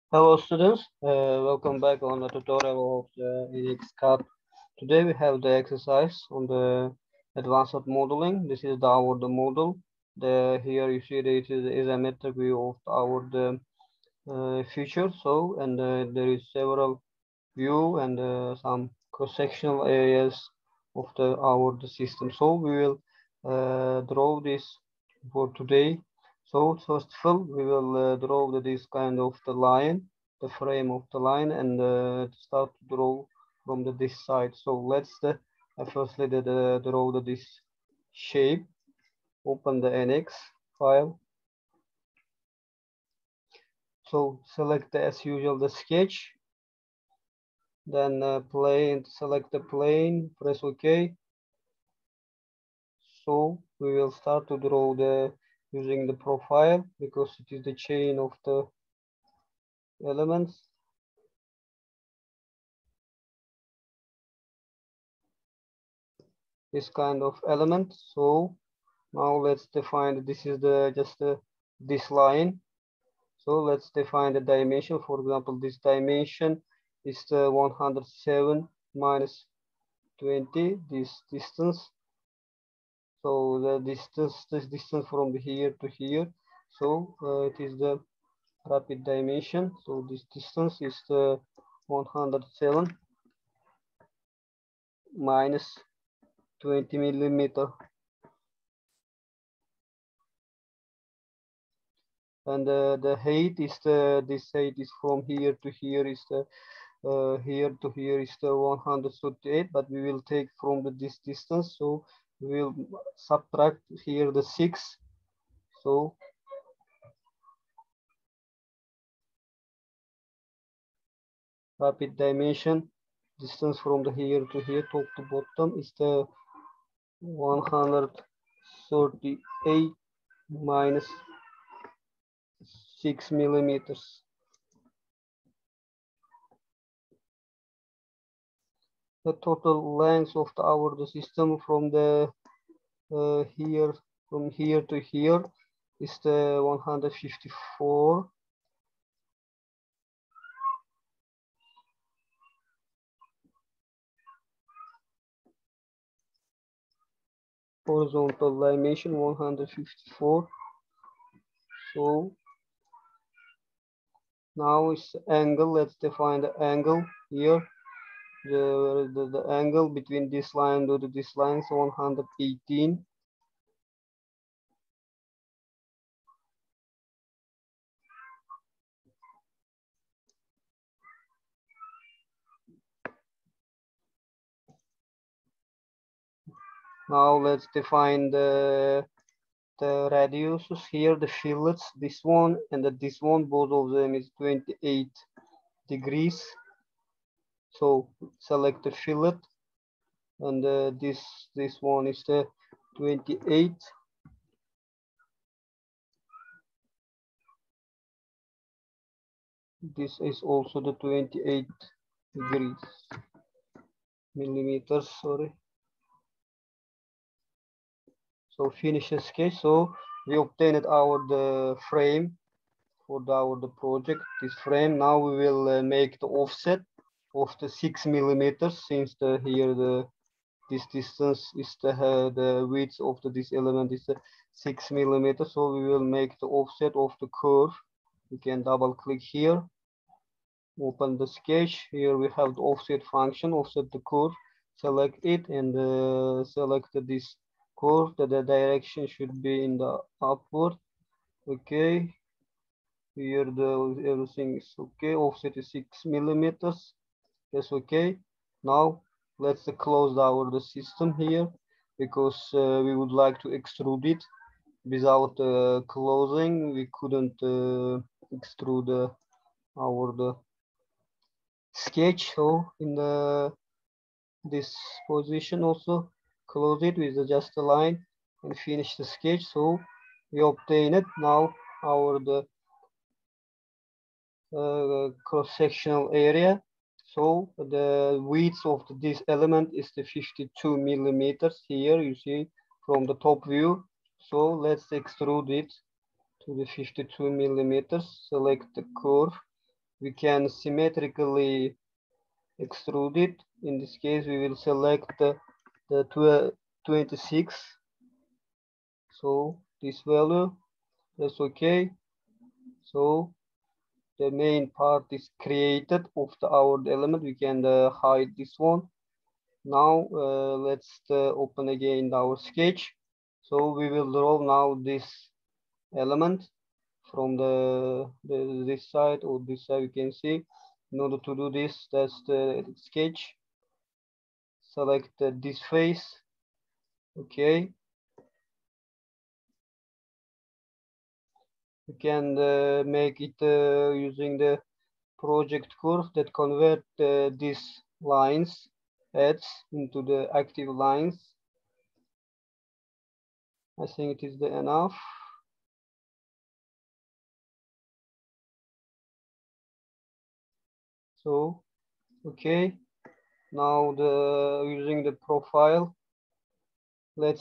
Hello students, welcome back on the tutorial of the EDXCAD. Today we have the exercise on the advanced modeling. This is our model. Here you see this is isometric view of our feature. There is several view and some cross-sectional areas of the system. So we will draw this for today. So first of all, we will draw this kind of the line, the frame of the line, and start to draw from this side. So let's firstly draw this shape. Open the NX file. So select as usual the sketch. Then plane, select the plane, press OK. So we will start to draw using the profile because it is the chain of the elements. This kind of element. So now let's define this is this line. So let's define the dimension. For example, this dimension is the 107 minus 20, this distance. So this distance from here to here. So it is the rapid dimension. So this distance is the 107 minus 20 millimeter. And the height is this height is from here to here is the here to here is the 138, but we will take from this distance. So we will subtract here the 6. So rapid dimension distance from here to here, top to bottom, is the 138 minus 6 millimeters. The total length of the system from from here to here is the 154. Horizontal dimension 154. So now is angle. Let's define the angle here. The angle between this line to this line is 118. Now let's define the radiuses here, the fillets, this one and this one, both of them is 28 degrees. So select the fillet, and this one is the 28. This is also the 28 degrees millimeters, sorry. So finish the sketch. So we obtained the frame for the project. This frame. Now we will make the offset of the 6 millimeters, since this distance is the width of this element is 6 millimeters. So we will make the offset of the curve. We can double click here. Open the sketch. Here we have the offset function, offset the curve. Select it and select this curve. The direction should be in the upward. Okay. Here everything is okay. Offset is 6 millimeters. Yes, okay. Now let's close the system here, because we would like to extrude it. Without closing, we couldn't extrude the sketch. So in this position also close it with just a line and finish the sketch. So we obtain it. Now the cross-sectional area. So the width of this element is the 52 millimeters. Here you see from the top view. So let's extrude it to the 52 millimeters. Select the curve we can symmetrically extrude it. In this case, we will select the 26. So this value, that's okay. So the main part is created of our element. We can hide this one. Now let's open again our sketch. So we will draw now this element from this side or this side. You can see. In order to do this, that's the sketch. Select this face. Okay. You can make it using the project curve that convert these lines, edges into the active lines. I think it is enough. So, okay. Now using the profile, let's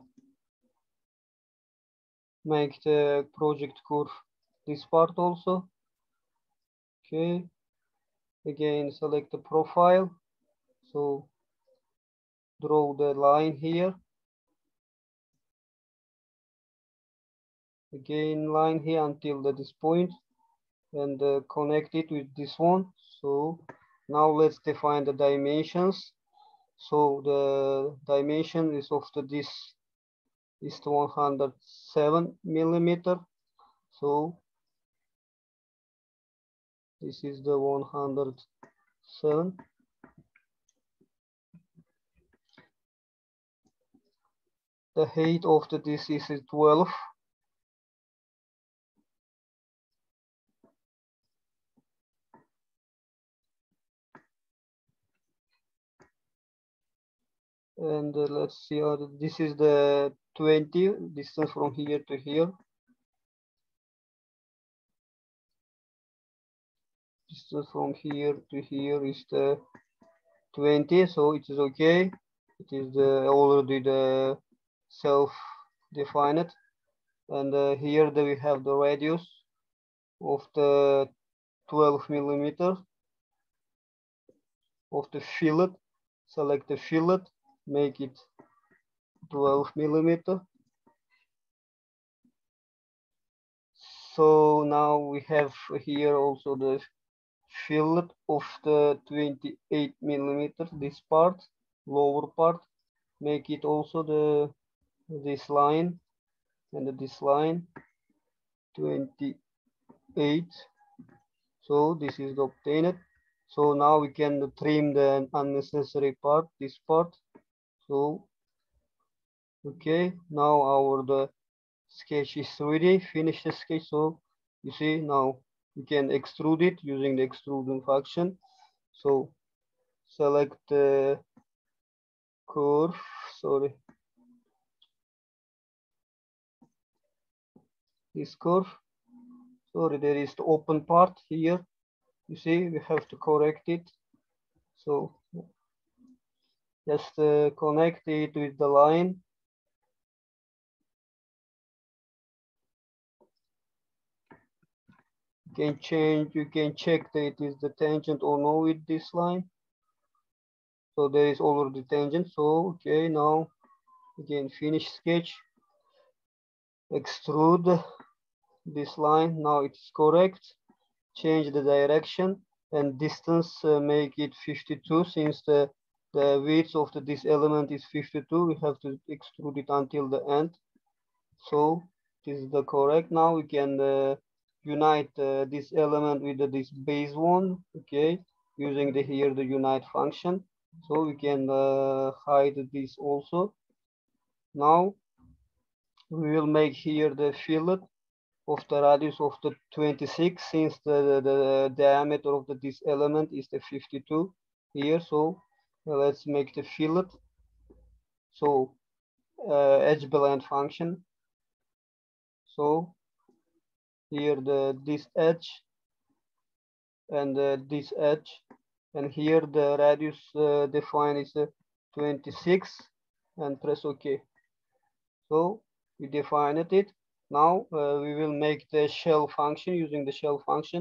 make the project curve this part also. Okay. Again, select the profile. So draw the line here. Again, line here until this point, and connect it with this one. So now let's define the dimensions. So the dimension is of this is 107 millimeter. So this is the 107. The height of this is 12. And let's see, this is the 20 distance from here to here. Distance from here to here is the 20, so it is okay. It is already the self-defined. And here we have the radius of the 12 millimeter of the fillet. Select the fillet, make it 12 millimeter. So now we have here also the fillet of the 28 millimeter, this part, lower part, make it also this line and this line 28. So this is obtained. So now we can trim the unnecessary part, this part. So okay, now the sketch is ready, finish the sketch. So you see now we can extrude it using the extruding function. So select the curve, sorry, this curve. Sorry, there is the open part here. You see, we have to correct it. So just connect it with the line. You can check that it is the tangent or no with this line. So there is already tangent. So okay, now again finish sketch. Extrude this line. Now it's correct. Change the direction and distance. Make it 52 since the width of this element is 52. We have to extrude it until the end. So this is the correct. Now we can unite this element with this base one. Okay, using here the unite function. So we can hide this also. Now we will make here the fillet of the radius of the 26 since the diameter of this element is the 52 here. So let's make the fillet. So edge blend function. So here this edge and this edge, and here the radius defined is 26, and press OK. So we defined it. Now we will make the shell function using the shell function.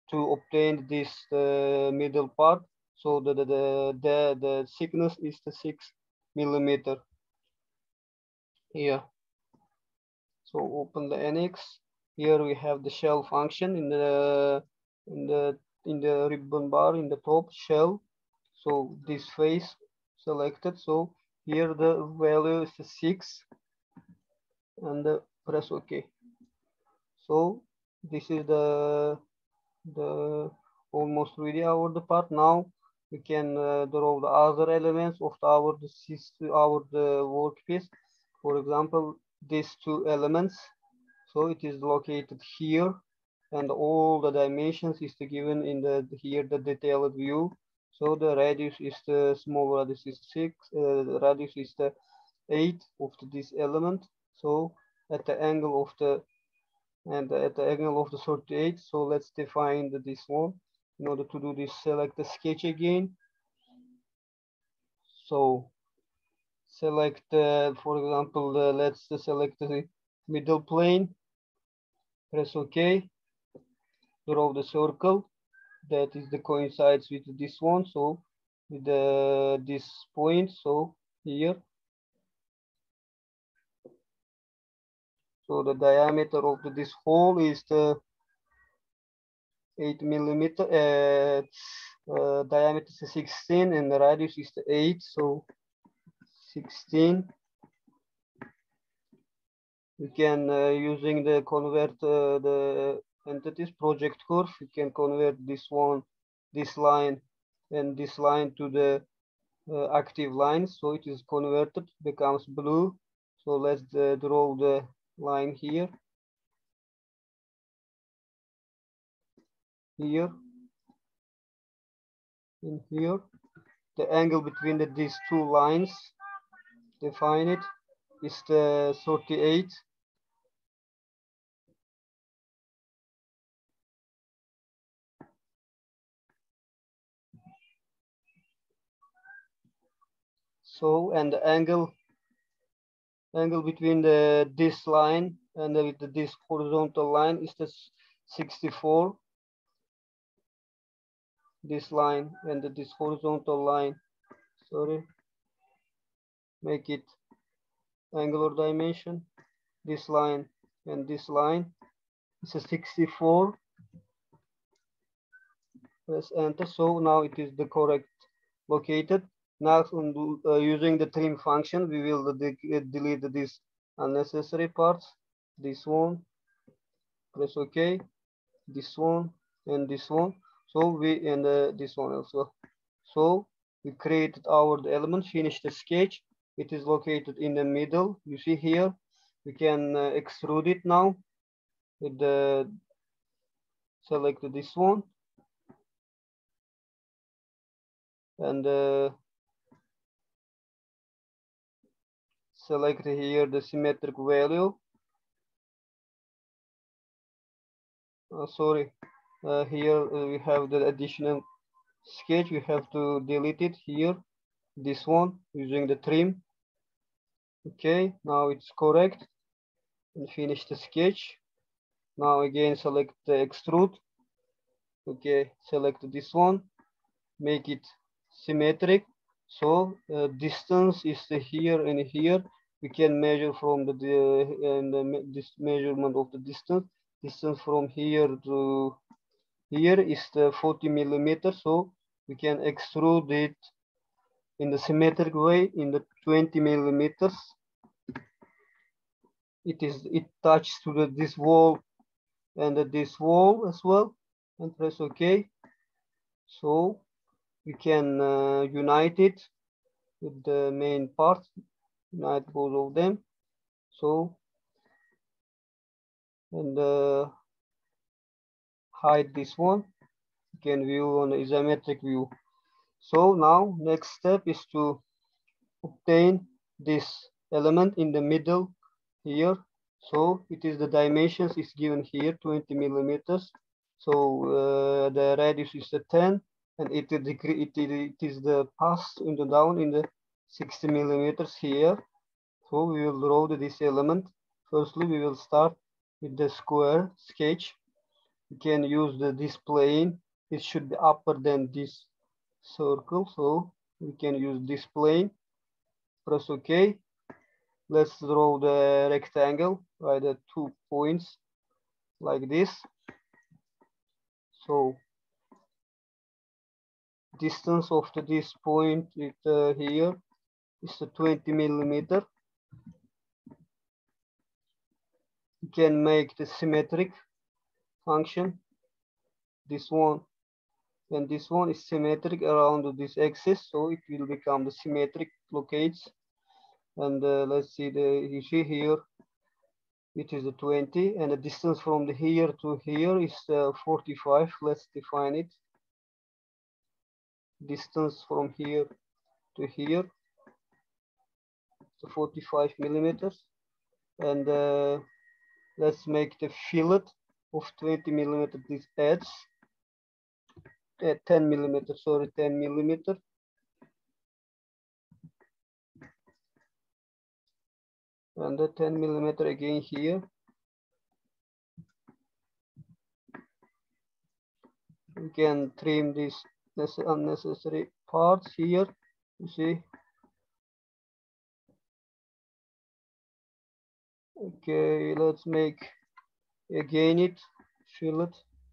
to obtain this middle part. So the thickness is the 6 millimeter here. So open the annex. Here we have the shell function in the ribbon bar in the top shell. So this face selected. So here the value is the 6 and press OK. So this is the almost ready our part. Now we can draw the other elements of our workpiece. For example, these two elements. So it is located here, and all the dimensions is given in the detailed view. So the radius is the small radius is 6. The radius is the 8 of this element. So at the angle of the 38. So let's define this one. In order to do this, select the sketch again. So select, for example, let's select the middle plane. Press OK. Draw the circle that is the coincides with this one. So with this point. So here. So the diameter of this hole is the 8 millimeter. Diameter is 16 and the radius is the 8. So 16. We can using the convert the entities project curve. We can convert this line and this line to the active line. So it is converted, becomes blue. So let's draw the line here. Here. In here. The angle between these two lines, define it, is the 38. So, and the angle between this line and this horizontal line is the 64. This line and this horizontal line, sorry, make it angular dimension. This line and this line is a 64. Press enter. So now it is the correct located. Now using the trim function, we will delete these unnecessary parts. This one, press OK. This one and this one. So we and this one also. So we created our element, finish the sketch. It is located in the middle. You see here. We can extrude it now with the select this one and select here the symmetric value. Sorry, here we have the additional sketch. We have to delete it here. This one using the trim. Okay, now it's correct. And finish the sketch. Now again select the extrude. Okay, select this one. Make it symmetric. So distance is here and here. We can measure from this measurement of the distance. Distance from here to here is the 40 millimeters. So we can extrude it in the symmetric way in the 20 millimeters. It touches to this wall and this wall as well, and press OK. So we can unite it with the main part, unite both of them. So and hide this one. You can view on the isometric view. So now next step is to obtain this element in the middle here. So it is the dimensions is given here 20 millimeters. So the radius is 10 and it is the pass in the down in the 60 millimeters here. So we will draw this element. Firstly, we will start with the square sketch. we can use this plane. It should be upper than this circle, so we can use this plane. Press OK. Let's draw the rectangle by the 2 points like this. So distance of this point here is 20 millimeter. You can make the symmetric function. This one and this one is symmetric around this axis, so it will become the symmetric locates. And let's see, you see here it is 20, and the distance from here to here is 45. Let's define it. Distance from here to here, 45 millimeters. And let's make the fillet of 20 millimeter. This edge 10 millimeter, sorry, 10 millimeter. And the 10 millimeter again here. We can trim these unnecessary parts here, you see. Okay, let's make again it fillet.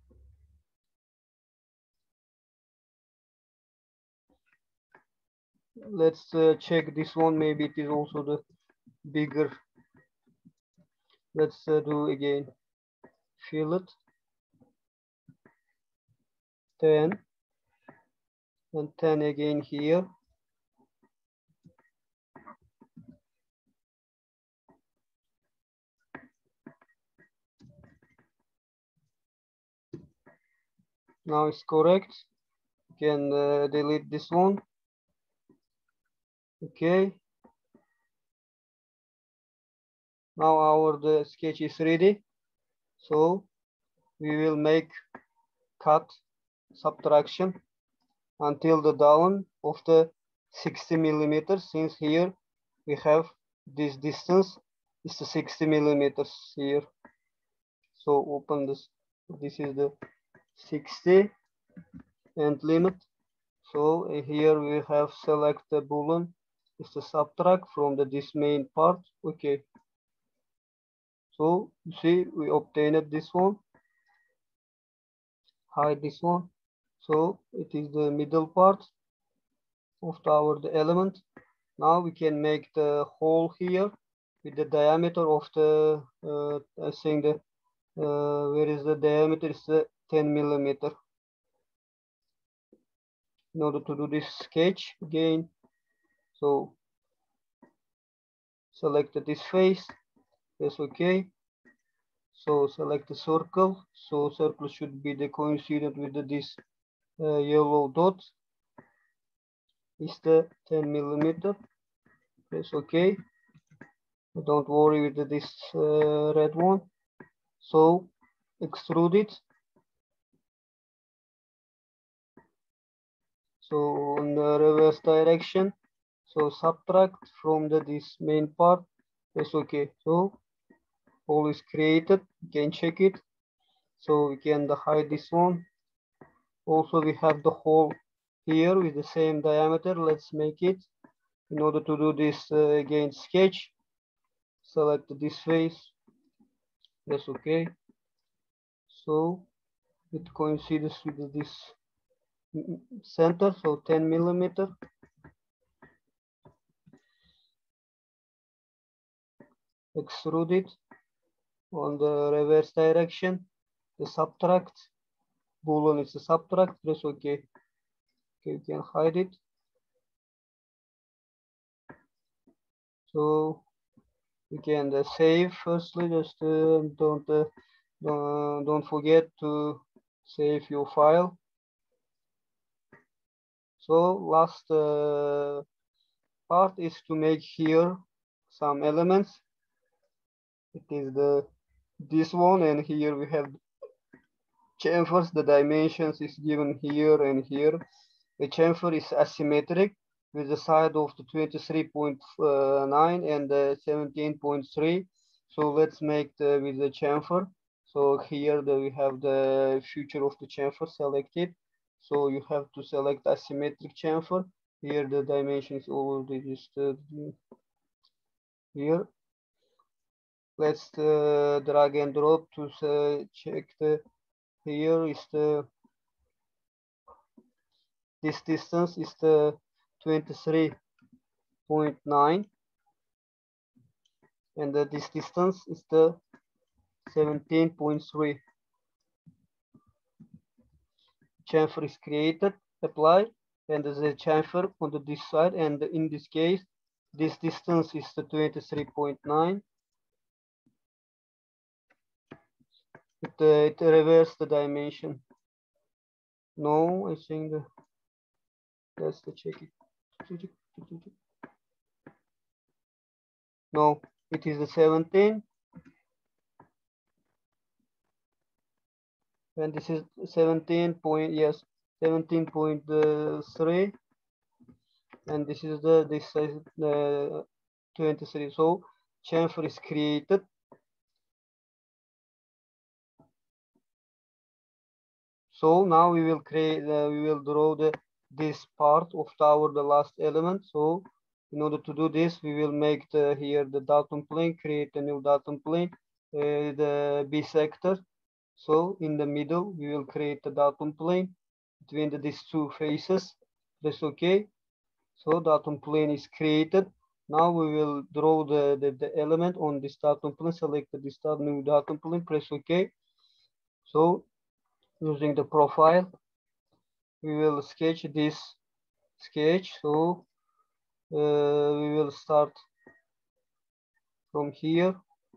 Let's check this one, maybe it is also the bigger. Let's do again fillet 10 and 10 again here. Now it's correct. You can delete this one. Okay. Now our sketch is ready. So we will make cut subtraction until the down of the 60 millimeters, since here we have this distance is the 60 millimeters here. So open this. This is the 60 and limit. So here we have select the boolean is to subtract from this main part. Okay. So you see we obtained this one. Hide this one. So it is the middle part of the element. Now we can make the hole here with the diameter of the I think the where is the diameter is 10 millimeter. In order to do this sketch again, so select this face, press OK. So select the circle. So circle should be the coincident with this yellow dot. Is the 10 millimeter. Press OK. Don't worry with this red one. So extrude it. So on the reverse direction. So subtract from this main part. Press OK. So hole is created. You can check it. So we can hide this one. Also we have the hole here with the same diameter. Let's make it. In order to do this again sketch, select this face. Press OK. So it coincides with this center, so 10 millimeter. Extrude it on the reverse direction. The subtract boolean is the subtract. Press OK. Okay, you can hide it. So we can save firstly. Just don't forget to save your file. So last part is to make here some elements. It is this one, and here we have chamfers. The dimensions is given here and here. The chamfer is asymmetric with the side of the 23.9 and 17.3. So let's make with the chamfer. So here we have the feature of the chamfer selected. So you have to select asymmetric chamfer. Here the dimension is already registered here. Let's drag and drop to check the, here is the, this distance is the 23.9 and this distance is the 17.3. Chamfer is created, apply, and there's a chamfer on this side, and in this case, this distance is the 23.9. It reverses the dimension. No, I think let's check it. No, it is the 17. And this is 17 point, yes, 17.3. And this is this is the 23. So chamfer is created. So now we will create, we will draw this part of the last element. So in order to do this, we will make here the datum plane, create a new datum plane, the bisector. So in the middle, we will create the datum plane between these two faces. That's okay. So datum plane is created. Now we will draw the element on this datum plane, select this new datum plane, press OK. So using the profile, we will sketch this sketch. So we will start from here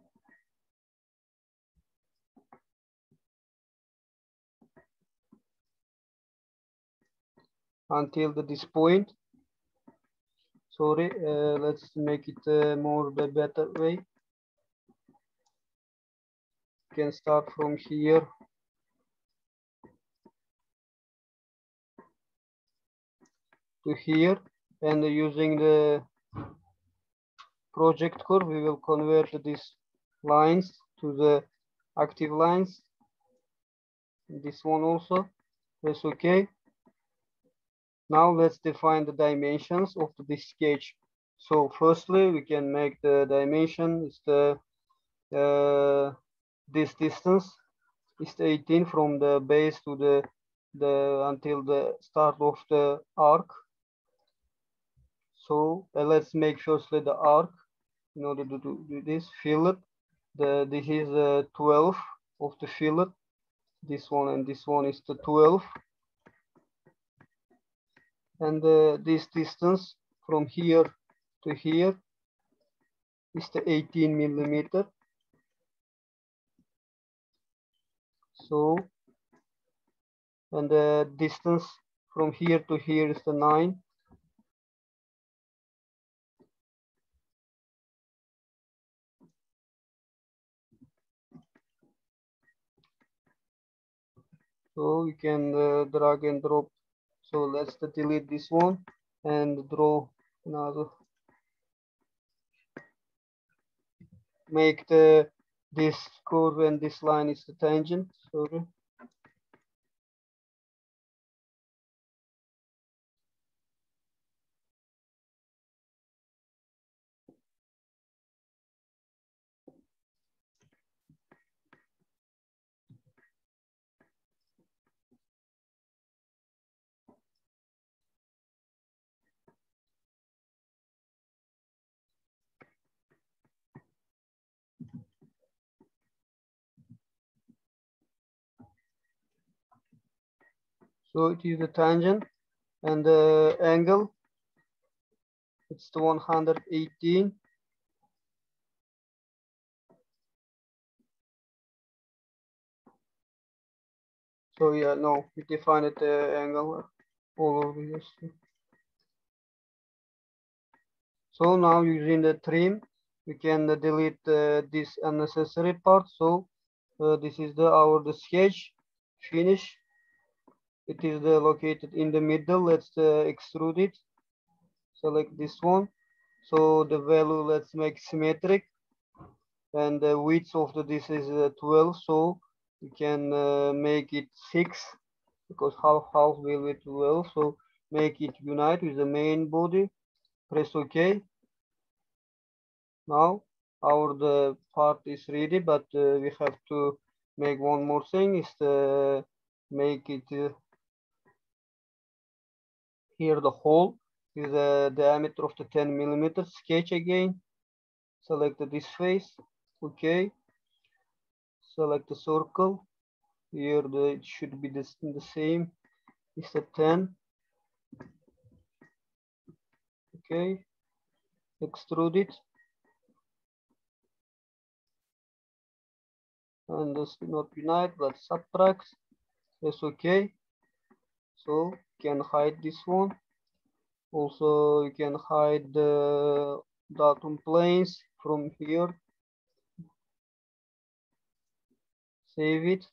until this point. Sorry, let's make it more the better way. You can start from here to here, and using the project curve, we will convert these lines to the active lines. This one also, that's okay. Now let's define the dimensions of this sketch. So firstly, we can make the dimension is the this distance is 18 from the base to the until the start of the arc. So let's make firstly the arc in order to do this fillet. This is 12 of the fillet. This one and this one is the 12. And this distance from here to here is the 18 millimeter. So, and the distance from here to here is the 9. So you can drag and drop. So let's delete this one and draw another. Make this curve and this line is the tangent. Sorry. So it is the tangent and the angle. It's the 118. So yeah, no, we defined the angle all over this. So now using the trim, we can delete this unnecessary part. So this is the sketch finish. It is located in the middle. Let's extrude it. Select this one. So the value let's make symmetric, and the width of this is 12. So we can make it 6 because half will be 12. So make it unite with the main body. Press OK. Now the part is ready, but we have to make one more thing, is to make it here the hole with a diameter of the 10 millimeters. Sketch again, select this face, OK, select the circle. Here it should be the same, it's a 10. OK, extrude it. And this not unite but subtract. That's OK. So you can hide this one. Also, you can hide the datum planes from here. Save it.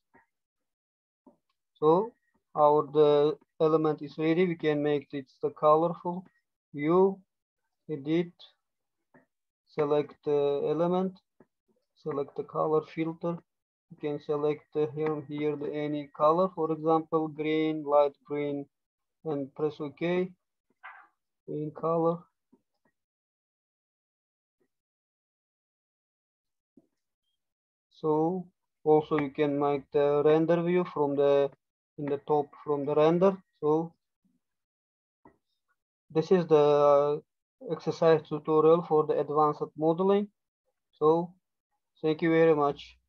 So the element is ready. We can make it the colorful view. Edit. Select the element. Select the color filter. You can select here any color, for example, green, light green, and press OK. In color. So also you can make the render view from in the top from the render. So this is the exercise tutorial for the advanced modeling. So thank you very much.